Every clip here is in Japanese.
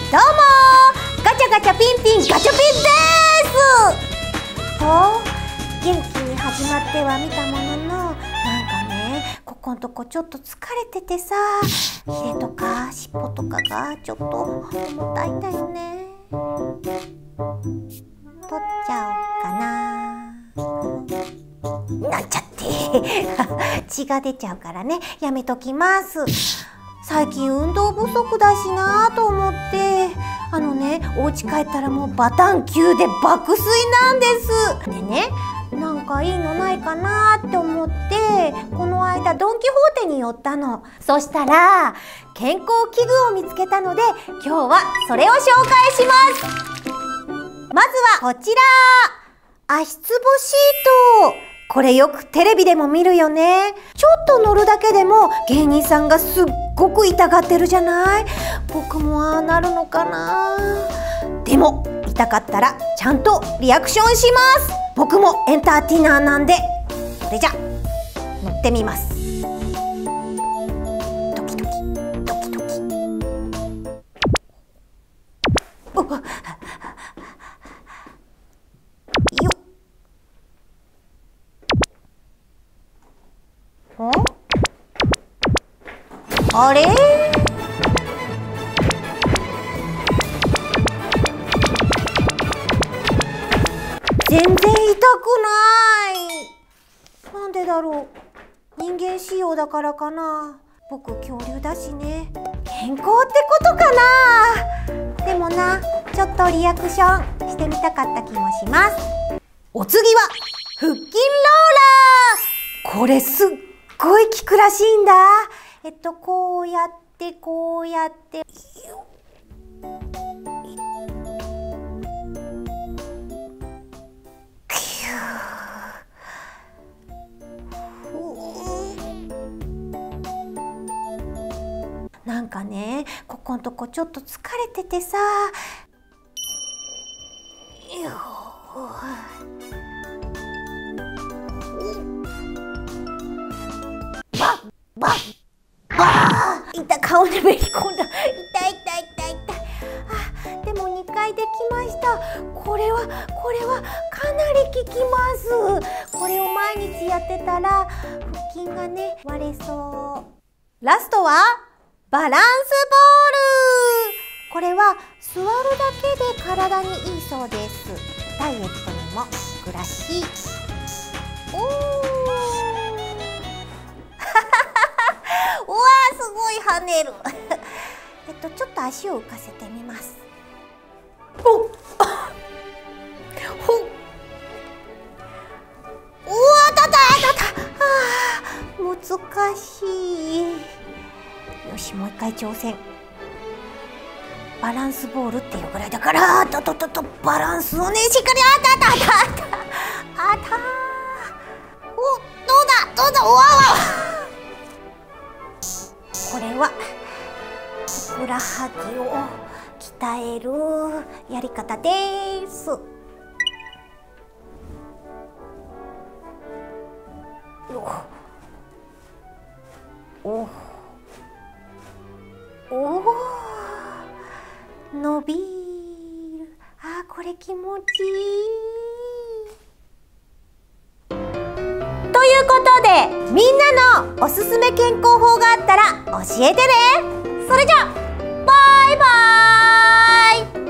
どうもガチャガチャピンピンガチャピンですと元気に始まってはみたものの、なんかね、ここんとこちょっと疲れててさ、ヒレとか尻尾とかがちょっと重たいんだよね。取っちゃおうかな。なんちゃって血が出ちゃうからね、やめときます。最近運動不足だしなと思って、お家帰ったらもうバタン級で爆睡なんです。でね、なんかいいのないかなって思って、この間ドン・キホーテに寄ったの。そしたら健康器具を見つけたので、今日はそれを紹介します。まずはこちら、足つぼシート。これよくテレビでも見るよね。ちょっと乗るだけでも芸人さんがすっごく痛がってるじゃない。僕もああなるのかな。でも痛かったらちゃんとリアクションします。僕もエンターテイナーなんで。それじゃ乗ってみます。ドキドキドキドキ。おっあれ？全然痛くない。なんでだろう。人間仕様だからかな。僕恐竜だしね。健康ってことかな。でもな、ちょっとリアクションしてみたかった気もします。お次は腹筋ローラー。これすっごい効くらしいんだ。こうやってこうやってなんかね、ここんとこちょっと疲れててさ、バッ顔でめり込んだ。痛い痛い痛い痛い。あ、でも2回できました。これはかなり効きます。これを毎日やってたら腹筋がね割れそう。ラストはバランスボール。これは座るだけで体にいいそうです。ダイエットにも効くらしい。うわー、すごい跳ねるちょっと足を浮かせてみます。おっほっ、うわー、た難しい。よし、もう一回挑戦。バランスボールっていうぐらいだから、バランスをね、しっかり、お、どうだ、うわわ。これはふくらはぎを鍛えるやり方です。伸びる。あー、これ気持ちいい。ということで、みんなのおすすめ健康法があったら教えてね。それじゃ、バイバーイ。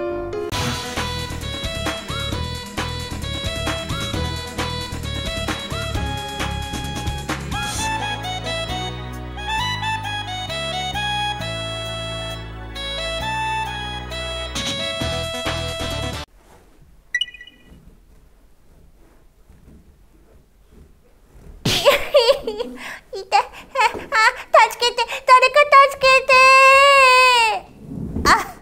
痛い。助けて、誰か助けて。あ。